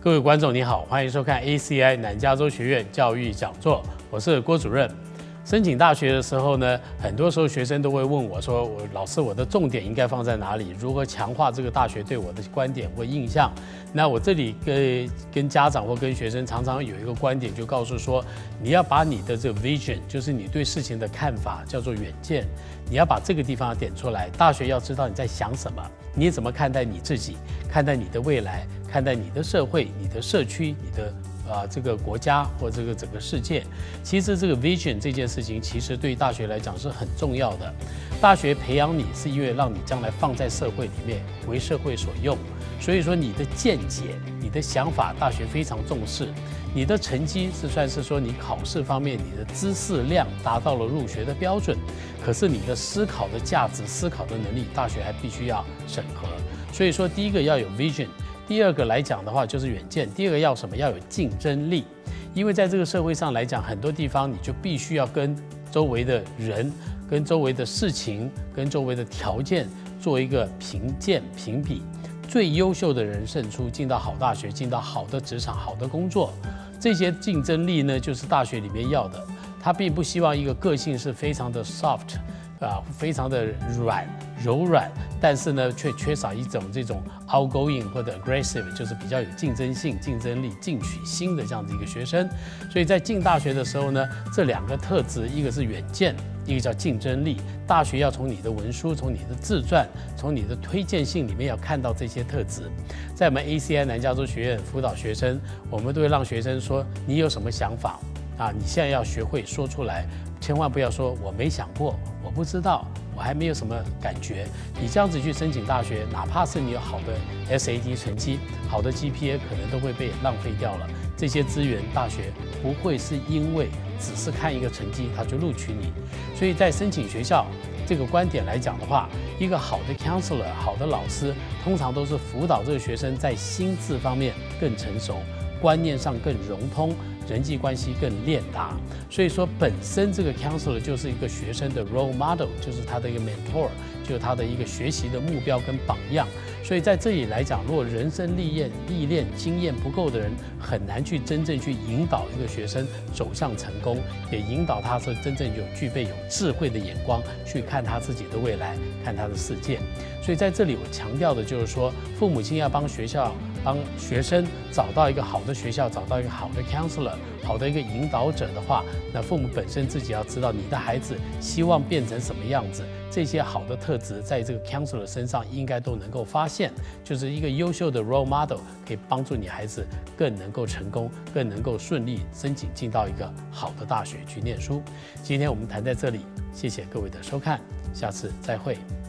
各位观众你好，欢迎收看 ACI 南加州学院教育讲座，我是郭主任。申请大学的时候呢，很多时候学生都会问我说：“老师，我的重点应该放在哪里？如何强化这个大学对我的观点或印象？”那我这里跟家长或跟学生常常有一个观点，就告诉说，你要把你的这个 vision， 就是你对事情的看法，叫做远见，你要把这个地方点出来。大学要知道你在想什么，你怎么看待你自己，看待你的未来，看待你的社会、你的社区、你的这个国家或这个整个世界。其实这个 vision 这件事情，其实对于大学来讲是很重要的。大学培养你是因为让你将来放在社会里面为社会所用，所以说你的见解、你的想法，大学非常重视。你的成绩是算是说你考试方面你的知识量达到了入学的标准，可是你的思考的价值、思考的能力，大学还必须要审核。所以说，第一个要有 vision。第二个来讲的话就是远见，第二个要什么？要有竞争力，因为在这个社会上来讲，很多地方你就必须要跟周围的人、跟周围的事情、跟周围的条件做一个评比，最优秀的人胜出，进到好大学，进到好的职场、好的工作，这些竞争力呢，就是大学里面要的。他并不希望一个个性是非常的 soft。非常的柔软，但是呢，却缺少一种这种 outgoing 或者 aggressive， 就是比较有竞争性、竞争力、进取心的这样的一个学生。所以在进大学的时候呢，这两个特质，一个是远见，一个叫竞争力。大学要从你的文书、从你的自传、从你的推荐信里面要看到这些特质。在我们 ACI 南加州学院辅导学生，我们都会让学生说：你有什么想法你现在要学会说出来。千万不要说我没想过，我不知道，我还没有什么感觉。你这样子去申请大学，哪怕是你有好的 SAT 成绩、好的 GPA， 可能都会被浪费掉了。这些资源，大学不会是因为只是看一个成绩他就录取你。所以在申请学校这个观点来讲的话，一个好的 counselor、好的老师，通常都是辅导这个学生在心智方面更成熟，观念上更融通，人际关系更练达。所以说，本身这个 counselor 就是一个学生的 role model， 就是他的一个 mentor， 就是他的一个学习的目标跟榜样。所以在这里来讲，如果人生历练经验不够的人，很难去真正去引导一个学生走向成功，也引导他是真正具备有智慧的眼光去看他自己的未来，看他的世界。所以在这里我强调的就是说，父母亲要帮学生找到一个好的学校，找到一个好的 counselor， 好的一个引导者的话，那父母本身自己要知道你的孩子希望变成什么样子，这些好的特质在这个 counselor 身上应该都能够发现，就是一个优秀的 role model， 可以帮助你孩子更能够成功，更能够顺利申请进到一个好的大学去念书。今天我们谈在这里，谢谢各位的收看，下次再会。